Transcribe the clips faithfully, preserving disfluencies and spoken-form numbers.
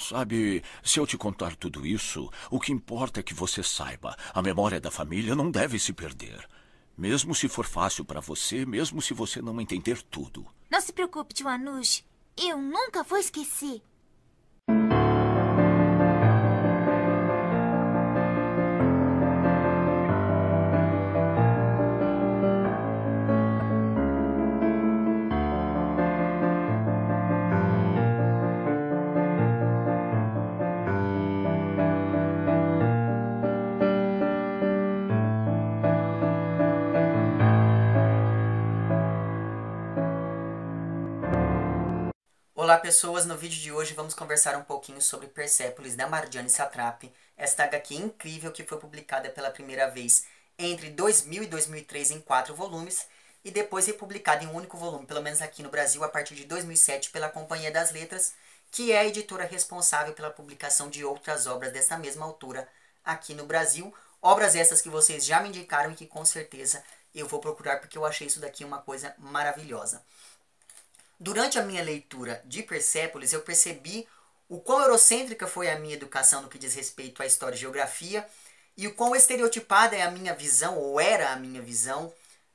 sabe, se eu te contar tudo isso, o que importa é que você saiba, a memória da família não deve se perder. Mesmo se for fácil para você, mesmo se você não entender tudo. Não se preocupe, tio Anush. Eu nunca vou esquecer. Olá pessoas, no vídeo de hoje vamos conversar um pouquinho sobre Persépolis da Marjane Satrapi, esta agá quê incrível que foi publicada pela primeira vez entre dois mil e dois mil e três em quatro volumes e depois republicada em um único volume, pelo menos aqui no Brasil, a partir de dois mil e sete pela Companhia das Letras, que é a editora responsável pela publicação de outras obras dessa mesma autora aqui no Brasil. Obras essas que vocês já me indicaram e que com certeza eu vou procurar porque eu achei isso daqui uma coisa maravilhosa. Durante a minha leitura de Persépolis, eu percebi o quão eurocêntrica foi a minha educação no que diz respeito à história e geografia, e o quão estereotipada é a minha visão, ou era a minha visão,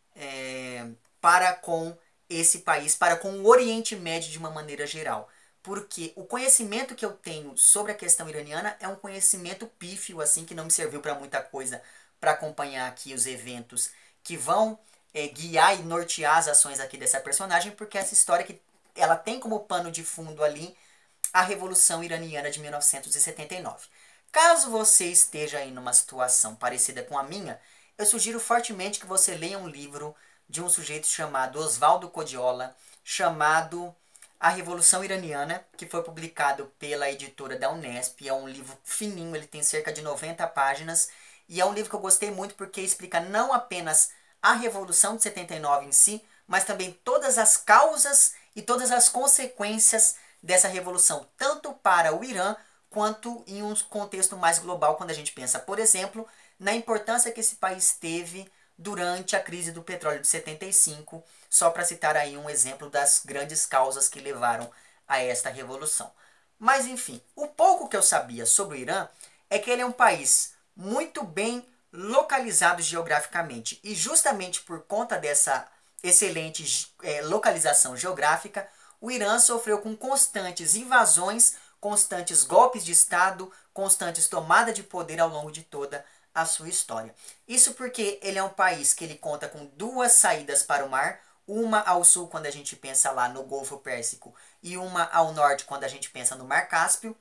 é, para com esse país, para com o Oriente Médio de uma maneira geral. Porque o conhecimento que eu tenho sobre a questão iraniana é um conhecimento pífio, assim, que não me serviu para muita coisa para acompanhar aqui os eventos que vão É, guiar e nortear as ações aqui dessa personagem, porque essa história que ela tem como pano de fundo ali a Revolução Iraniana de mil novecentos e setenta e nove. Caso você esteja aí numa situação parecida com a minha, eu sugiro fortemente que você leia um livro de um sujeito chamado Osvaldo Codiola, chamado A Revolução Iraniana, que foi publicado pela editora da Unesp. É um livro fininho, ele tem cerca de noventa páginas, e é um livro que eu gostei muito porque explica não apenas a Revolução de setenta e nove em si, mas também todas as causas e todas as consequências dessa revolução, tanto para o Irã, quanto em um contexto mais global, quando a gente pensa, por exemplo, na importância que esse país teve durante a crise do petróleo de setenta e cinco, só para citar aí um exemplo das grandes causas que levaram a esta revolução. Mas enfim, o pouco que eu sabia sobre o Irã é que ele é um país muito bem localizado geograficamente, e justamente por conta dessa excelente é, localização geográfica, o Irã sofreu com constantes invasões, constantes golpes de Estado, constantes tomadas de poder ao longo de toda a sua história. Isso porque ele é um país que ele conta com duas saídas para o mar, uma ao sul quando a gente pensa lá no Golfo Pérsico e uma ao norte quando a gente pensa no Mar Cáspio,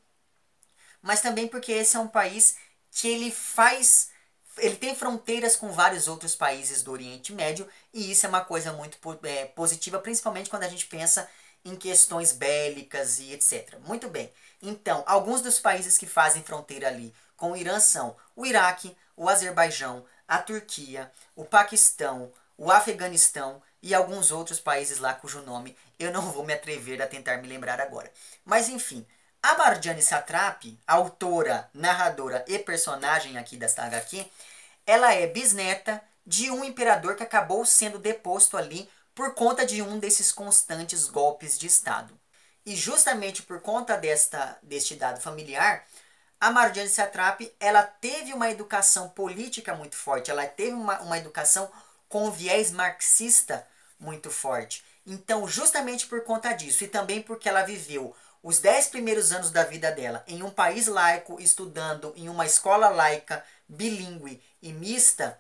mas também porque esse é um país que ele faz ele tem fronteiras com vários outros países do Oriente Médio, e isso é uma coisa muito é, positiva, principalmente quando a gente pensa em questões bélicas e etcétera. Muito bem, então, alguns dos países que fazem fronteira ali com o Irã são o Iraque, o Azerbaijão, a Turquia, o Paquistão, o Afeganistão e alguns outros países lá cujo nome eu não vou me atrever a tentar me lembrar agora. Mas enfim, a Marjane Satrapi, autora, narradora e personagem aqui desta agá quê, ela é bisneta de um imperador que acabou sendo deposto ali por conta de um desses constantes golpes de Estado. E justamente por conta desta, deste dado familiar, a Marjane Satrapi ela teve uma educação política muito forte, ela teve uma, uma educação com viés marxista muito forte. Então, justamente por conta disso, e também porque ela viveu os dez primeiros anos da vida dela em um país laico, estudando em uma escola laica, bilíngue e mista,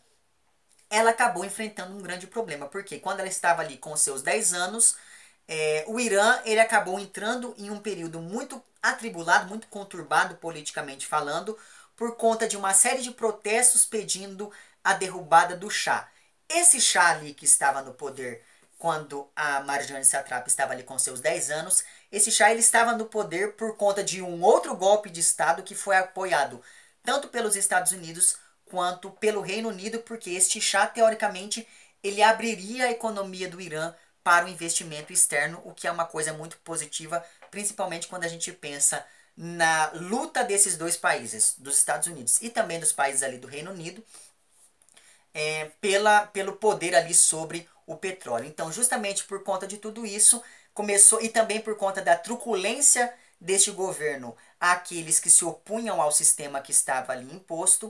ela acabou enfrentando um grande problema. Porque quando ela estava ali com seus dez anos, é, o Irã ele acabou entrando em um período muito atribulado, muito conturbado politicamente falando, por conta de uma série de protestos pedindo a derrubada do Shah. Esse Shah ali que estava no poder quando a Marjane Satrapi estava ali com seus dez anos, esse Shah ele estava no poder por conta de um outro golpe de Estado que foi apoiado tanto pelos Estados Unidos quanto pelo Reino Unido, porque este Shah, teoricamente, ele abriria a economia do Irã para o investimento externo, o que é uma coisa muito positiva, principalmente quando a gente pensa na luta desses dois países, dos Estados Unidos e também dos países ali do Reino Unido, é, pela, pelo poder ali sobre o petróleo. Então, justamente por conta de tudo isso, começou, e também por conta da truculência deste governo àqueles que se opunham ao sistema que estava ali imposto.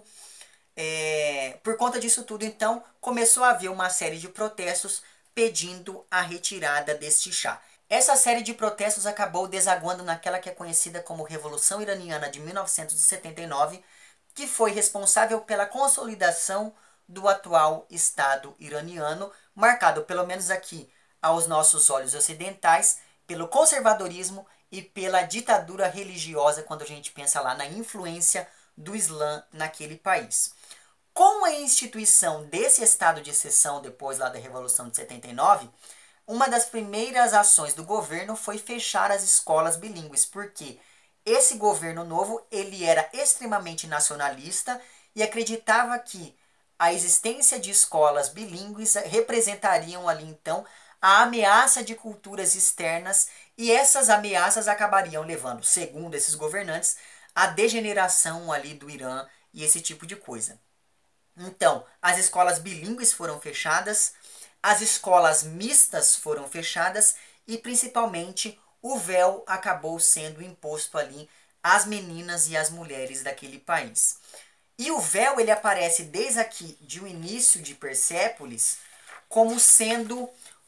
É, por conta disso tudo, então, começou a haver uma série de protestos pedindo a retirada deste chá. Essa série de protestos acabou desaguando naquela que é conhecida como Revolução Iraniana de mil novecentos e setenta e nove, que foi responsável pela consolidação do atual Estado iraniano, marcado, pelo menos aqui aos nossos olhos ocidentais, pelo conservadorismo e pela ditadura religiosa, quando a gente pensa lá na influência do Islã naquele país. Com a instituição desse estado de exceção depois lá da Revolução de setenta e nove, uma das primeiras ações do governo foi fechar as escolas bilíngues, porque esse governo novo ele era extremamente nacionalista e acreditava que a existência de escolas bilíngues representariam ali então a ameaça de culturas externas, e essas ameaças acabariam levando, segundo esses governantes, a degeneração ali do Irã e esse tipo de coisa. Então, as escolas bilíngues foram fechadas, as escolas mistas foram fechadas e principalmente o véu acabou sendo imposto ali às meninas e às mulheres daquele país. E o véu ele aparece desde aqui, de o início de Persépolis, como sendo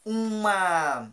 uma,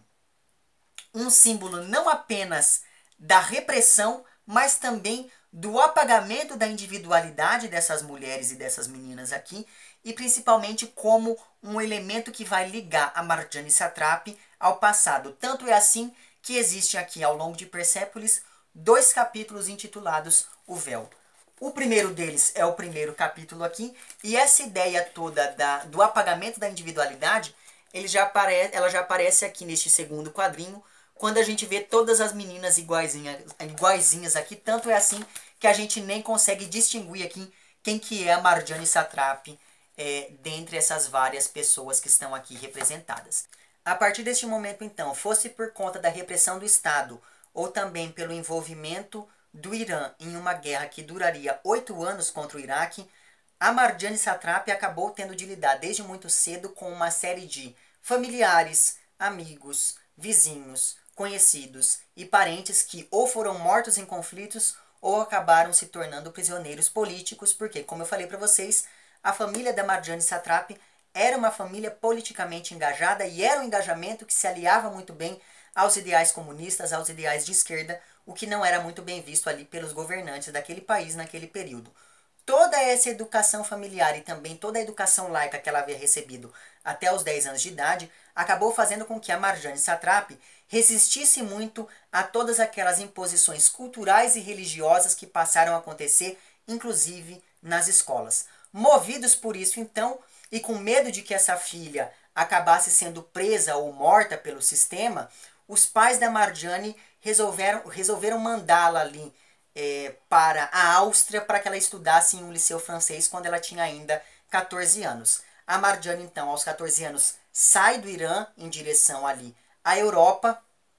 um símbolo não apenas da repressão, mas também do apagamento da individualidade dessas mulheres e dessas meninas aqui, e principalmente como um elemento que vai ligar a Marjane Satrapi ao passado. Tanto é assim que existe aqui ao longo de Persépolis dois capítulos intitulados O Véu. O primeiro deles é o primeiro capítulo aqui, e essa ideia toda da, do apagamento da individualidade, ele já apare, ela já aparece aqui neste segundo quadrinho, quando a gente vê todas as meninas iguaizinhas, iguaizinhas aqui, tanto é assim que a gente nem consegue distinguir aqui quem que é a Marjane Satrapi é, dentre essas várias pessoas que estão aqui representadas. A partir deste momento, então, fosse por conta da repressão do Estado ou também pelo envolvimento do Irã em uma guerra que duraria oito anos contra o Iraque, a Marjane Satrapi acabou tendo de lidar desde muito cedo com uma série de familiares, amigos, vizinhos, conhecidos e parentes que ou foram mortos em conflitos ou acabaram se tornando prisioneiros políticos, porque, como eu falei para vocês, a família da Marjane Satrapi era uma família politicamente engajada e era um engajamento que se aliava muito bem aos ideais comunistas, aos ideais de esquerda, o que não era muito bem visto ali pelos governantes daquele país naquele período. Toda essa educação familiar e também toda a educação laica que ela havia recebido até os dez anos de idade acabou fazendo com que a Marjane Satrapi resistisse muito a todas aquelas imposições culturais e religiosas que passaram a acontecer, inclusive nas escolas. Movidos por isso, então, e com medo de que essa filha acabasse sendo presa ou morta pelo sistema, os pais da Marjane resolveram, resolveram mandá-la ali é, para a Áustria para que ela estudasse em um liceu francês quando ela tinha ainda quatorze anos. A Marjane, então, aos quatorze anos, sai do Irã em direção ali à Europa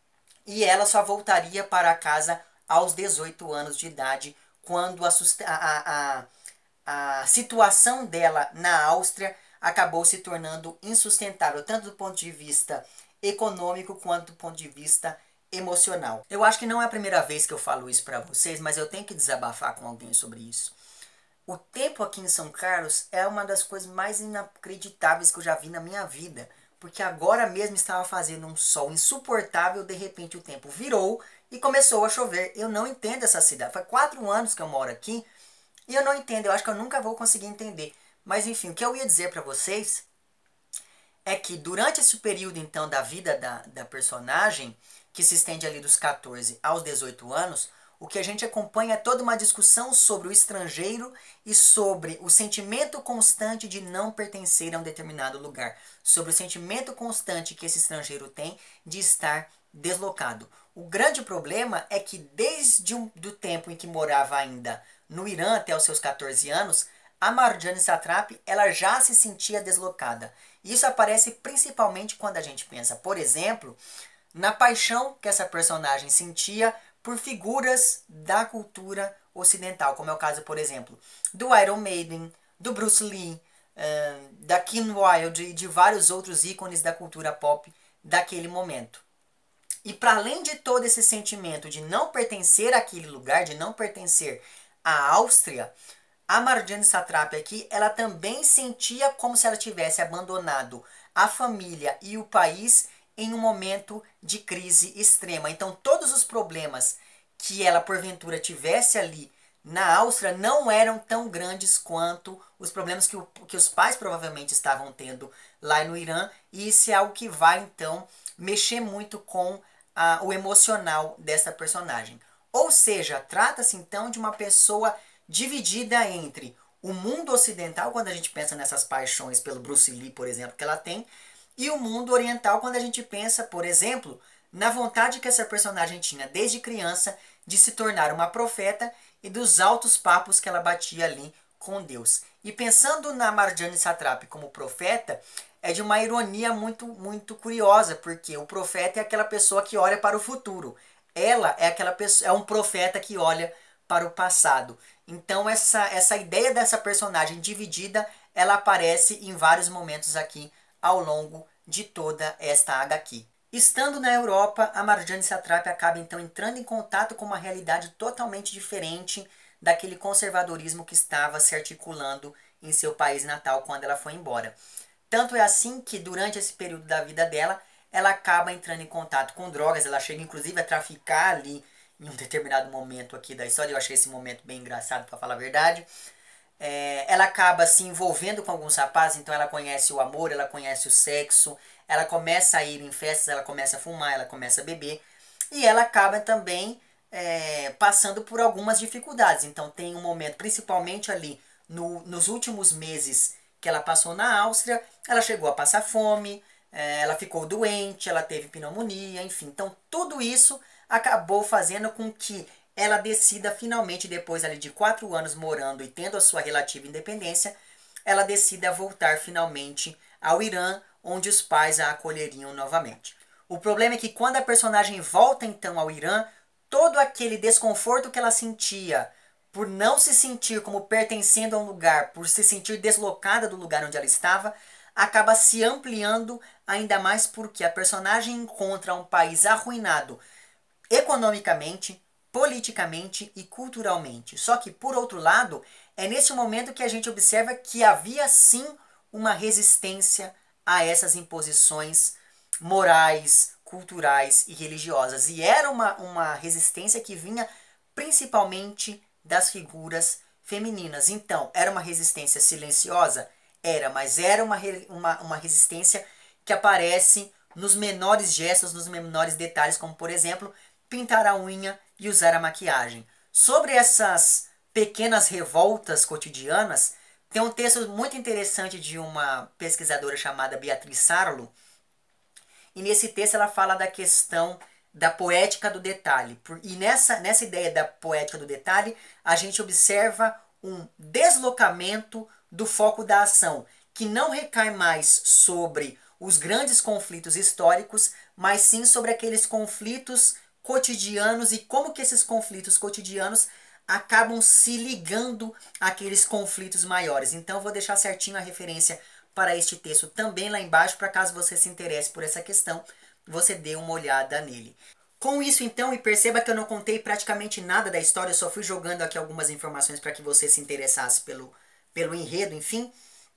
e ela só voltaria para casa aos dezoito anos de idade, quando a, a, a, a situação dela na Áustria acabou se tornando insustentável, tanto do ponto de vista econômico quanto do ponto de vista emocional. Eu acho que não é a primeira vez que eu falo isso para vocês, mas eu tenho que desabafar com alguém sobre isso. O tempo aqui em São Carlos é uma das coisas mais inacreditáveis que eu já vi na minha vida, porque agora mesmo estava fazendo um sol insuportável, de repente o tempo virou e começou a chover. Eu não entendo essa cidade. Faz quatro anos que eu moro aqui e eu não entendo, eu acho que eu nunca vou conseguir entender. Mas enfim, o que eu ia dizer para vocês é que durante esse período então da vida da, da personagem, que se estende ali dos quatorze aos dezoito anos, o que a gente acompanha é toda uma discussão sobre o estrangeiro e sobre o sentimento constante de não pertencer a um determinado lugar, sobre o sentimento constante que esse estrangeiro tem de estar deslocado. O grande problema é que desde o do tempo em que morava ainda no Irã até os seus quatorze anos, a Marjane Satrapi ela já se sentia deslocada. Isso aparece principalmente quando a gente pensa, por exemplo, na paixão que essa personagem sentia por figuras da cultura ocidental, como é o caso, por exemplo, do Iron Maiden, do Bruce Lee, uh, da Kim Wilde e de vários outros ícones da cultura pop daquele momento. E para além de todo esse sentimento de não pertencer àquele lugar, de não pertencer à Áustria, a Marjane Satrapi aqui, ela também sentia como se ela tivesse abandonado a família e o país em um momento de crise extrema. Então todos os problemas que ela porventura tivesse ali na Áustria não eram tão grandes quanto os problemas que, o, que os pais provavelmente estavam tendo lá no Irã. E isso é algo que vai então mexer muito com a, o emocional dessa personagem. Ou seja, trata-se então de uma pessoa dividida entre o mundo ocidental, quando a gente pensa nessas paixões pelo Bruce Lee, por exemplo, que ela tem, e o mundo oriental, quando a gente pensa, por exemplo, na vontade que essa personagem tinha desde criança de se tornar uma profeta e dos altos papos que ela batia ali com Deus. E pensando na Marjane Satrapi como profeta, é de uma ironia muito, muito curiosa, porque o profeta é aquela pessoa que olha para o futuro. Ela é aquela pessoa, é um profeta que olha para o passado. Então essa, essa ideia dessa personagem dividida, ela aparece em vários momentos aqui ao longo de toda esta agá quê. Estando na Europa, a Marjane Satrapi acaba então entrando em contato com uma realidade totalmente diferente daquele conservadorismo que estava se articulando em seu país natal quando ela foi embora. Tanto é assim que durante esse período da vida dela, ela acaba entrando em contato com drogas, ela chega inclusive a traficar ali em um determinado momento aqui da história. Eu achei esse momento bem engraçado, para falar a verdade. É, ela acaba se envolvendo com alguns rapazes, então ela conhece o amor, ela conhece o sexo, ela começa a ir em festas, ela começa a fumar, ela começa a beber, e ela acaba também é, passando por algumas dificuldades. Então tem um momento, principalmente ali no, nos últimos meses que ela passou na Áustria, ela chegou a passar fome, é, ela ficou doente, ela teve pneumonia, enfim. Então tudo isso acabou fazendo com que ela decida finalmente, depois ali de quatro anos morando e tendo a sua relativa independência, ela decida voltar finalmente ao Irã, onde os pais a acolheriam novamente. O problema é que quando a personagem volta então ao Irã, todo aquele desconforto que ela sentia por não se sentir como pertencendo a um lugar, por se sentir deslocada do lugar onde ela estava, acaba se ampliando ainda mais porque a personagem encontra um país arruinado economicamente, politicamente e culturalmente. Só que, por outro lado, é nesse momento que a gente observa que havia sim uma resistência a essas imposições morais, culturais e religiosas. E era uma, uma resistência que vinha principalmente das figuras femininas. Então, era uma resistência silenciosa? Era, mas era uma, uma, uma resistência que aparece nos menores gestos, nos menores detalhes, como, por exemplo, pintar a unha e usar a maquiagem. Sobre essas pequenas revoltas cotidianas, tem um texto muito interessante de uma pesquisadora chamada Beatriz Sarlo, e nesse texto ela fala da questão da poética do detalhe. E nessa, nessa ideia da poética do detalhe, a gente observa um deslocamento do foco da ação, que não recai mais sobre os grandes conflitos históricos, mas sim sobre aqueles conflitos cotidianos e como que esses conflitos cotidianos acabam se ligando àqueles conflitos maiores. Então eu vou deixar certinho a referência para este texto também lá embaixo, para caso você se interesse por essa questão, você dê uma olhada nele. Com isso então, e perceba que eu não contei praticamente nada da história, eu só fui jogando aqui algumas informações para que você se interessasse pelo, pelo enredo, enfim.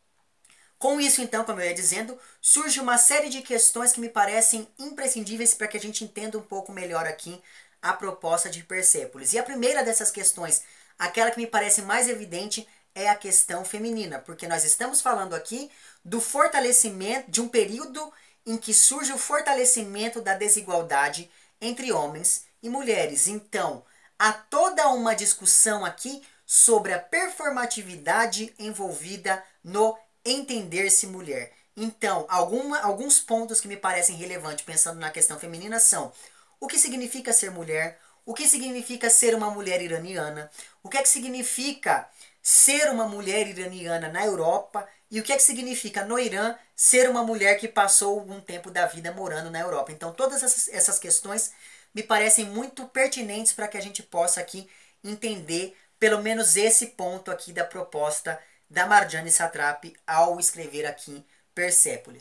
Com isso então, como eu ia dizendo, surge uma série de questões que me parecem imprescindíveis para que a gente entenda um pouco melhor aqui a proposta de Persépolis. E a primeira dessas questões, aquela que me parece mais evidente, é a questão feminina, porque nós estamos falando aqui do fortalecimento, de um período em que surge o fortalecimento da desigualdade entre homens e mulheres. Então, há toda uma discussão aqui sobre a performatividade envolvida no entender-se mulher. Então, alguma, alguns pontos que me parecem relevantes pensando na questão feminina são: o que significa ser mulher? O que significa ser uma mulher iraniana? O que é que significa ser uma mulher iraniana na Europa? E o que é que significa no Irã ser uma mulher que passou algum tempo da vida morando na Europa? Então todas essas, essas questões me parecem muito pertinentes para que a gente possa aqui entender pelo menos esse ponto aqui da proposta da Marjane Satrapi ao escrever aqui Persépolis.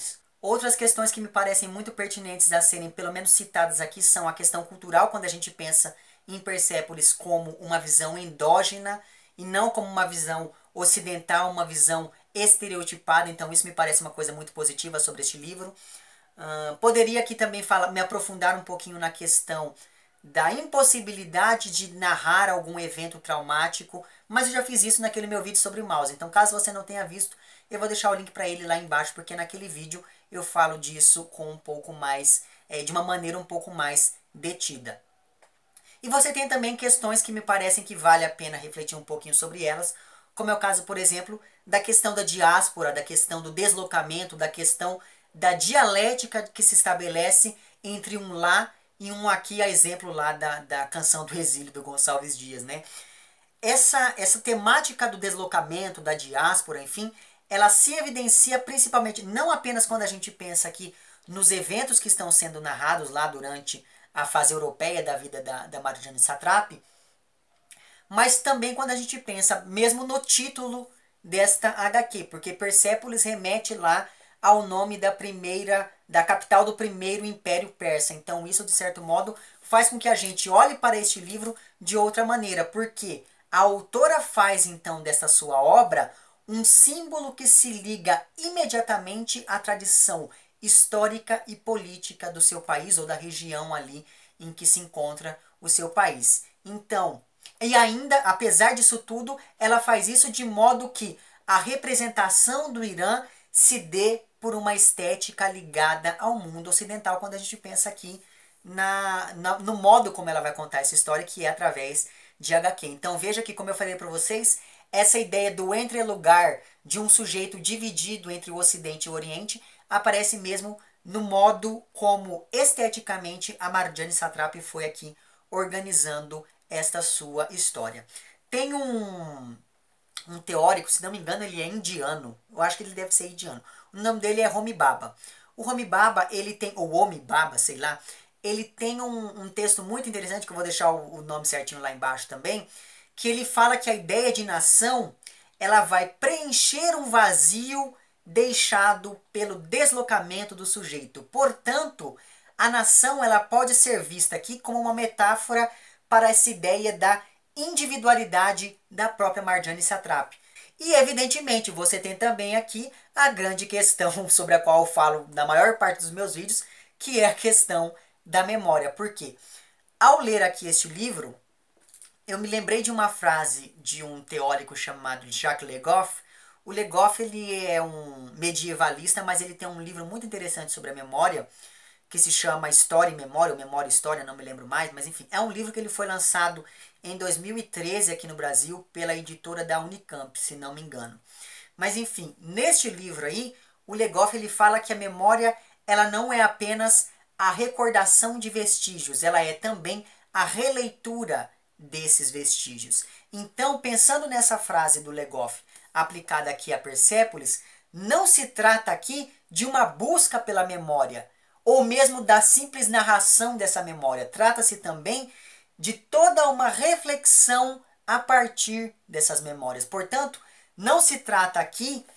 Outras questões que me parecem muito pertinentes a serem pelo menos citadas aqui são a questão cultural, quando a gente pensa em Persépolis como uma visão endógena e não como uma visão ocidental, uma visão estereotipada. Então isso me parece uma coisa muito positiva sobre este livro. Uh, poderia aqui também falar, me aprofundar um pouquinho na questão da impossibilidade de narrar algum evento traumático, mas eu já fiz isso naquele meu vídeo sobre o mouse. Então caso você não tenha visto, eu vou deixar o link para ele lá embaixo, porque naquele vídeo eu falo disso com um pouco mais, é, de uma maneira um pouco mais detida. E você tem também questões que me parecem que vale a pena refletir um pouquinho sobre elas, como é o caso, por exemplo, da questão da diáspora, da questão do deslocamento, da questão da dialética que se estabelece entre um lá e um aqui, a exemplo lá da, da Canção do Exílio do Gonçalves Dias, né? Essa, essa temática do deslocamento, da diáspora, enfim, ela se evidencia principalmente, não apenas quando a gente pensa aqui nos eventos que estão sendo narrados lá durante a fase europeia da vida da, da Marjane Satrapi, mas também quando a gente pensa mesmo no título desta agá quê, porque Persépolis remete lá ao nome da primeira, da capital do primeiro Império Persa. Então isso, de certo modo, faz com que a gente olhe para este livro de outra maneira, porque a autora faz então dessa sua obra um símbolo que se liga imediatamente à tradição histórica e política do seu país ou da região ali em que se encontra o seu país. Então, e ainda, apesar disso tudo, ela faz isso de modo que a representação do Irã se dê por uma estética ligada ao mundo ocidental, quando a gente pensa aqui na, na, no modo como ela vai contar essa história, que é através de agá quê. Então veja que, como eu falei para vocês, essa ideia do entrelugar de um sujeito dividido entre o Ocidente e o Oriente aparece mesmo no modo como esteticamente a Marjane Satrapi foi aqui organizando esta sua história. Tem um, um teórico, se não me engano ele é indiano, eu acho que ele deve ser indiano, o nome dele é Homi Bhabha. O Homi Bhabha, ele tem, ou Homi Bhabha, sei lá, ele tem um, um texto muito interessante, que eu vou deixar o, o nome certinho lá embaixo também, que ele fala que a ideia de nação, ela vai preencher um vazio deixado pelo deslocamento do sujeito. Portanto, a nação ela pode ser vista aqui como uma metáfora para essa ideia da individualidade da própria Marjane Satrapi. E evidentemente você tem também aqui a grande questão sobre a qual eu falo na maior parte dos meus vídeos, que é a questão da memória. Por quê? Ao ler aqui este livro, eu me lembrei de uma frase de um teórico chamado Jacques Le Goff. O Le Goff ele é um medievalista, mas ele tem um livro muito interessante sobre a memória, que se chama História e Memória, ou Memória e História, não me lembro mais, mas enfim, é um livro que ele foi lançado em dois mil e treze aqui no Brasil pela editora da Unicamp, se não me engano. Mas enfim, neste livro aí, o Le Goff ele fala que a memória ela não é apenas a recordação de vestígios, ela é também a releitura desses vestígios. Então, pensando nessa frase do Le Goff aplicada aqui a Persépolis, não se trata aqui de uma busca pela memória, ou mesmo da simples narração dessa memória. Trata-se também de toda uma reflexão a partir dessas memórias. Portanto, não se trata aqui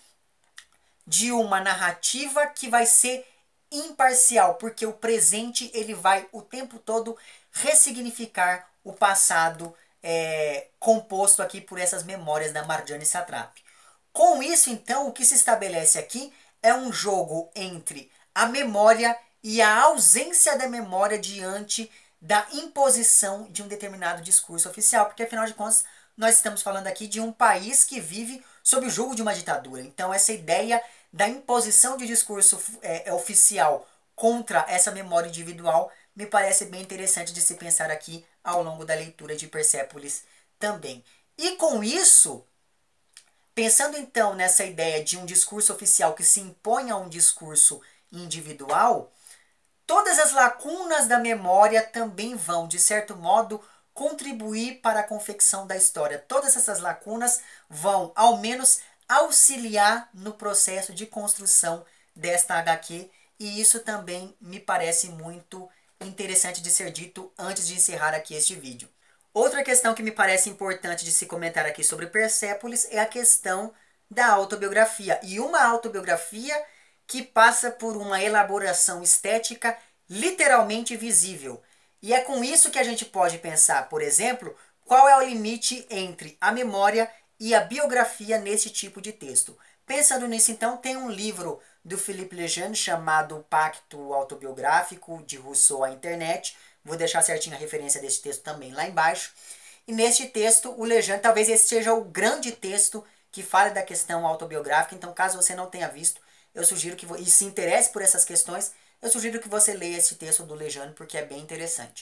de uma narrativa que vai ser imparcial, porque o presente ele vai o tempo todo ressignificar o passado é, composto aqui por essas memórias da Marjane Satrapi. Com isso, então, o que se estabelece aqui é um jogo entre a memória e a ausência da memória diante da imposição de um determinado discurso oficial, porque afinal de contas nós estamos falando aqui de um país que vive sob o jugo de uma ditadura. Então essa ideia da imposição de discurso é, oficial contra essa memória individual me parece bem interessante de se pensar aqui ao longo da leitura de Persépolis também. E com isso, pensando então nessa ideia de um discurso oficial que se impõe a um discurso individual, todas as lacunas da memória também vão, de certo modo, contribuir para a confecção da história. Todas essas lacunas vão, ao menos, auxiliar no processo de construção desta agá quê, e isso também me parece muito interessante de ser dito antes de encerrar aqui este vídeo. Outra questão que me parece importante de se comentar aqui sobre Persépolis é a questão da autobiografia. E uma autobiografia que passa por uma elaboração estética literalmente visível. E é com isso que a gente pode pensar, por exemplo, qual é o limite entre a memória e a biografia nesse tipo de texto. Pensando nisso, então, tem um livro do Philippe Lejeune chamado Pacto Autobiográfico, de Rousseau à Internet. Vou deixar certinho a referência desse texto também lá embaixo. E neste texto, o Lejeune, talvez esse seja o grande texto que fale da questão autobiográfica. Então, caso você não tenha visto, eu sugiro que e se interesse por essas questões, eu sugiro que você leia esse texto do Lejeune, porque é bem interessante.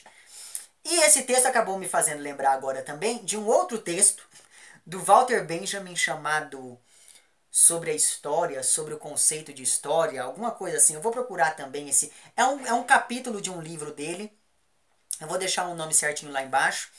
E esse texto acabou me fazendo lembrar agora também de um outro texto do Walter Benjamin chamado Sobre a História, sobre o conceito de história, alguma coisa assim. Eu vou procurar também esse... É um, é um capítulo de um livro dele. Eu vou deixar o nome certinho lá embaixo.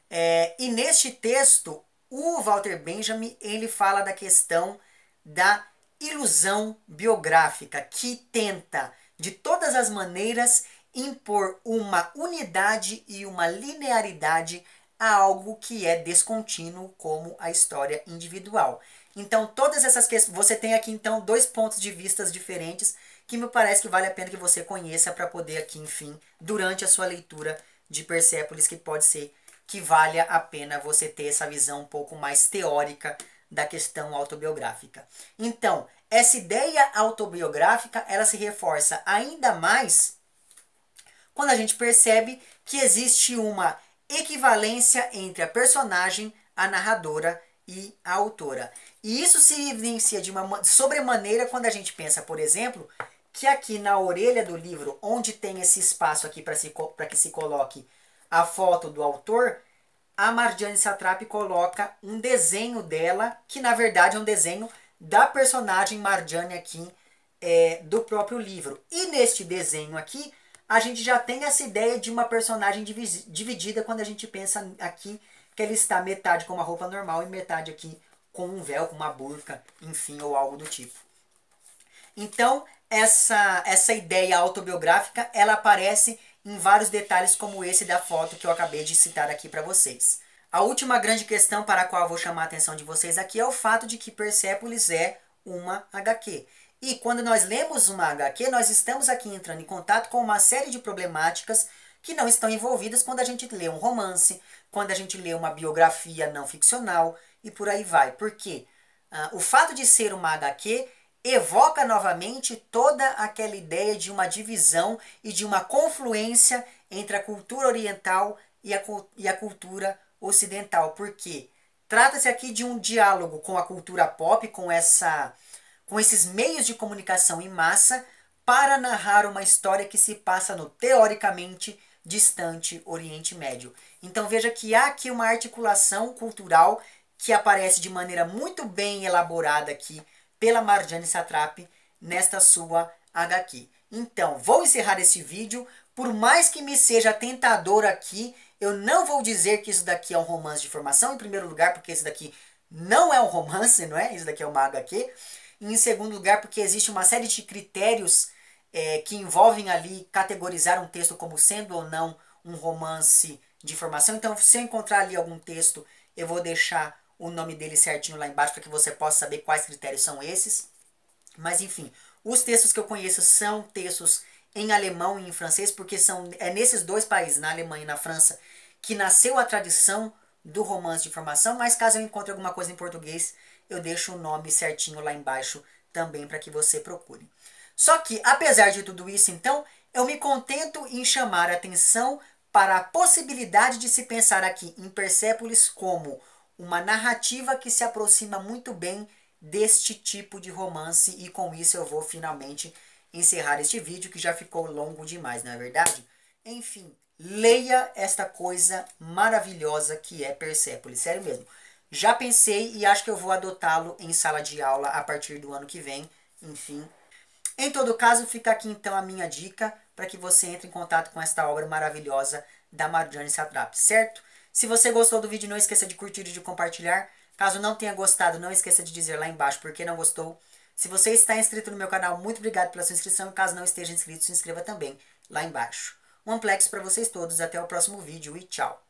É, e neste texto, o Walter Benjamin, ele fala da questão da ilusão biográfica, que tenta, de todas as maneiras, impor uma unidade e uma linearidade a algo que é descontínuo, como a história individual. Então, todas essas questões... Você tem aqui, então, dois pontos de vista diferentes que me parece que vale a pena que você conheça para poder aqui, enfim, durante a sua leitura de Persépolis, que pode ser que valha a pena você ter essa visão um pouco mais teórica da questão autobiográfica. Então, essa ideia autobiográfica, ela se reforça ainda mais quando a gente percebe que existe uma equivalência entre a personagem, a narradora e a autora. E isso se evidencia de uma sobremaneira quando a gente pensa, por exemplo, que aqui na orelha do livro, onde tem esse espaço aqui para que se coloque a foto do autor, a Marjane Satrapi coloca um desenho dela, que na verdade é um desenho da personagem Marjane aqui é, do próprio livro. E neste desenho aqui, a gente já tem essa ideia de uma personagem dividida quando a gente pensa aqui que ela está metade com uma roupa normal e metade aqui com um véu, com uma burca, enfim, ou algo do tipo. Então, essa, essa ideia autobiográfica, ela aparece em vários detalhes como esse da foto que eu acabei de citar aqui para vocês. A última grande questão para a qual eu vou chamar a atenção de vocês aqui é o fato de que Persépolis é uma agá quê. E quando nós lemos uma agá quê, nós estamos aqui entrando em contato com uma série de problemáticas que não estão envolvidas quando a gente lê um romance, quando a gente lê uma biografia não ficcional e por aí vai. Por quê? Ah, o fato de ser uma agá quê evoca novamente toda aquela ideia de uma divisão e de uma confluência entre a cultura oriental e a, e a cultura ocidental. Por quê? Trata-se aqui de um diálogo com a cultura pop, com, essa, com esses meios de comunicação em massa, para narrar uma história que se passa no teoricamente distante Oriente Médio. Então veja que há aqui uma articulação cultural que aparece de maneira muito bem elaborada aqui pela Marjane Satrapi nesta sua agá quê. Então, vou encerrar esse vídeo. Por mais que me seja tentador aqui, eu não vou dizer que isso daqui é um romance de formação, em primeiro lugar, porque isso daqui não é um romance, não é? Isso daqui é uma agá quê. E em segundo lugar, porque existe uma série de critérios é, que envolvem ali categorizar um texto como sendo ou não um romance de formação. Então, se eu encontrar ali algum texto, eu vou deixar o nome dele certinho lá embaixo para que você possa saber quais critérios são esses. Mas enfim, os textos que eu conheço são textos em alemão e em francês, porque são, é nesses dois países, na Alemanha e na França, que nasceu a tradição do romance de formação. Mas caso eu encontre alguma coisa em português, eu deixo o nome certinho lá embaixo também para que você procure. Só que, apesar de tudo isso, então, eu me contento em chamar a atenção para a possibilidade de se pensar aqui em Persépolis como uma narrativa que se aproxima muito bem deste tipo de romance. E com isso eu vou finalmente encerrar este vídeo, que já ficou longo demais, não é verdade? Enfim, leia esta coisa maravilhosa que é Persépolis, sério mesmo. Já pensei e acho que eu vou adotá-lo em sala de aula a partir do ano que vem, enfim. Em todo caso, fica aqui então a minha dica para que você entre em contato com esta obra maravilhosa da Marjane Satrapi, certo? Se você gostou do vídeo, não esqueça de curtir e de compartilhar. Caso não tenha gostado, não esqueça de dizer lá embaixo por que não gostou. Se você está inscrito no meu canal, muito obrigado pela sua inscrição. E caso não esteja inscrito, se inscreva também lá embaixo. Um amplex para vocês todos. Até o próximo vídeo e tchau.